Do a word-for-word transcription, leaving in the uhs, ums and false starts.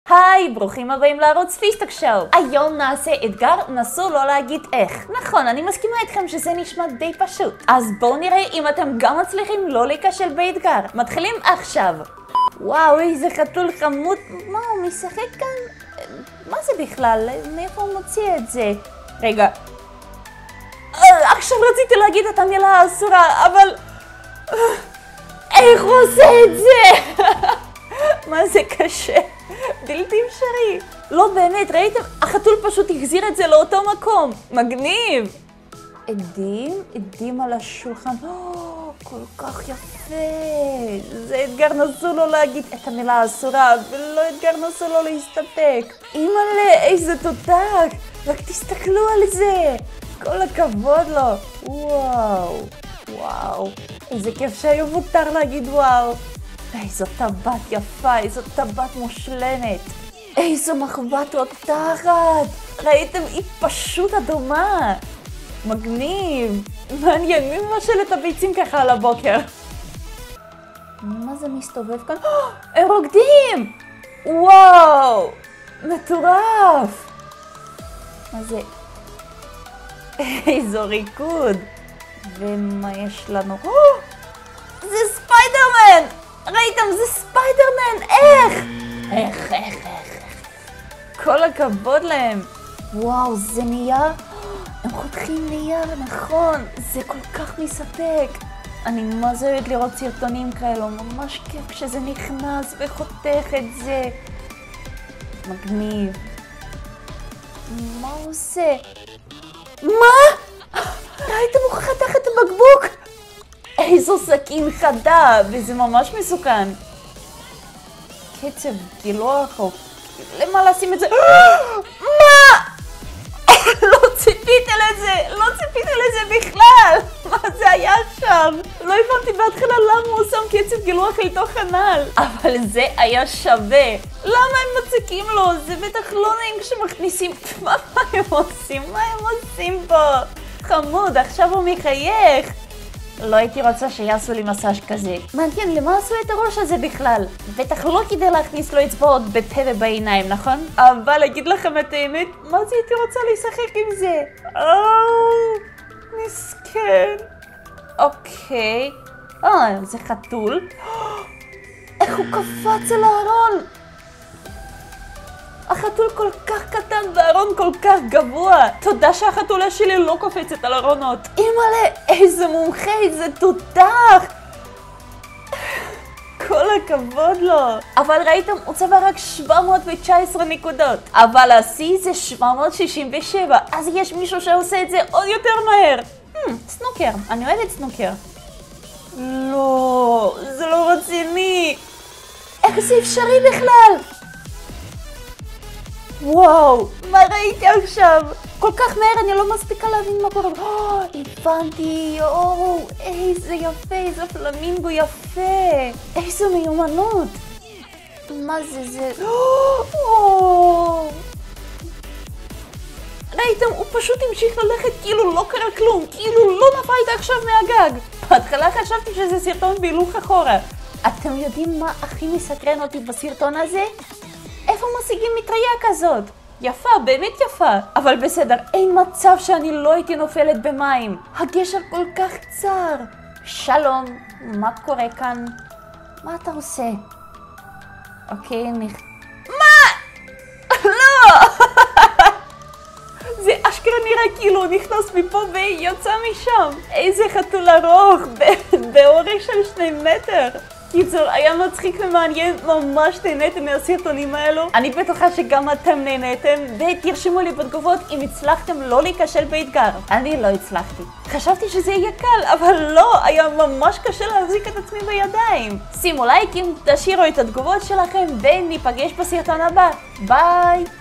היי, ברוכים הבאים לערוץ פיסטוק שואו. היום נעשה אתגר, נסו לא להגיד איך. נכון, אני מסכימה איתכם שזה נשמע די פשוט. אז בואו נראה אם אתם גם מצליחים לא להיכשל באתגר. מתחילים עכשיו. וואו, איזה חתול חמוד. מה, הוא משחק כאן? מה זה בכלל? מאיפה הוא מוציא את זה? רגע. עכשיו רציתי להגיד את המילה האסורה, אבל... איך הוא עושה את זה? מה זה קשה? בלתי אפשרי. לא באמת, ראיתם? החתול פשוט החזיר את זה לאותו מקום. מגניב. עדים, עדים על השולחן. כל כך יפה. זה אתגר, נסו לא להגיד את המילה האסורה, ולא אתגר, נסו לא להסתפק. אימא'לה, איזה תותח. רק תסתכלו על זה. כל הכבוד לו. וואו, וואו. איזה כיף שהיום מותר להגיד וואו. איזו טבעת יפה, איזו טבעת מושלמת. איזו מחבת רותחת. ראיתם? היא פשוט אדומה. מגניב. מעניין, מי מבשל את הביצים ככה על הבוקר? מה זה מסתובב כאן? הם רוקדים! וואו! מטורף! מה זה? איזו ריקוד. ומה יש לנו? זה ספיידרמן! ראיתם? זה ספיידרמן! איך? איך, איך, איך, איך. כל הכבוד להם. וואו, זה נייר? הם חותכים נייר, נכון. זה כל כך מספק. אני מה זה אוהבת לראות סרטונים כאלו. ממש כיף כשזה נכנס וחותך את זה. מגניב. מה הוא עושה? מה? ראיתם? הוא חתך את הבקבוק? איזו סכין חדה, וזה ממש מסוכן. קצב גילוח או... למה לשים את זה? מה? לא ציפיתי לזה, לא ציפיתי לזה בכלל. מה זה היה שם? לא הבנתי בהתחלה למה הוא שם קצב גילוח לתוך הנעל. אבל זה היה שווה. למה הם מציקים לו? זה בטח לא נעים כשמכניסים... מה הם עושים? מה הם עושים פה? חמוד, עכשיו הוא מחייך. לא הייתי רוצה שיעשו לי מסאז' כזה. מעניין, למה עשו את הראש הזה בכלל? בטח לא כדי להכניס לו אצבעות בפה ובעיניים, נכון? אבל אגיד לכם את האמת, מה זה הייתי רוצה לשחק עם זה? אוו, מסכן. אוקיי. אה, זה חתול. איך הוא קפץ על הארון? החתול כל כך קטן והארון כל כך גבוה. תודה שהחתולה שלי לא קופצת על ארונות. אימא'לה, איזה מומחה, איזה תותח. כל הכבוד לו. אבל ראיתם, הוא צבע רק שבע מאות תשע עשרה נקודות. אבל השיא זה שבע מאות שישים ושבע. אז יש מישהו שעושה את זה עוד יותר מהר. Hmm, סנוקר. אני אוהבת סנוקר. לא, זה לא רציני. איך זה אפשרי בכלל? וואו, מה ראיתי עכשיו? כל כך מהר, אני לא מספיקה להבין מה קורה. הבנתי, או, איזה יפה, איזה פלמינגו יפה. איזה מיומנות. מה זה זה? ראיתם, הוא פשוט המשיך ללכת כאילו לא קרה כלום, כאילו לא נפלת עכשיו מהגג. בהתחלה חשבתי שזה סרטון בהילוך אחורה. אתם יודעים מה הכי מסקרן אותי בסרטון הזה? איפה משיגים מטריה כזאת? יפה, באמת יפה. אבל בסדר, אין מצב שאני לא הייתי נופלת במים. הגשר כל כך צר. שלום, מה קורה כאן? מה אתה עושה? אוקיי, נכ... מה? לא! זה אשכרה נראה כאילו הוא נכנס מפה ויוצא משם. איזה חתול ארוך, באורך של שני מטר. קיצור, היה מצחיק ומעניין, ממש נהניתם מהסרטונים האלו. אני בטוחה שגם אתם נהניתם, ותרשמו לי בתגובות אם הצלחתם לא להיכשל באתגר. אני לא הצלחתי. חשבתי שזה יהיה קל, אבל לא, היה ממש קשה להחזיק את עצמי בידיים. שימו לייקים, תשאירו את התגובות שלכם, וניפגש בסרטון הבא. ביי!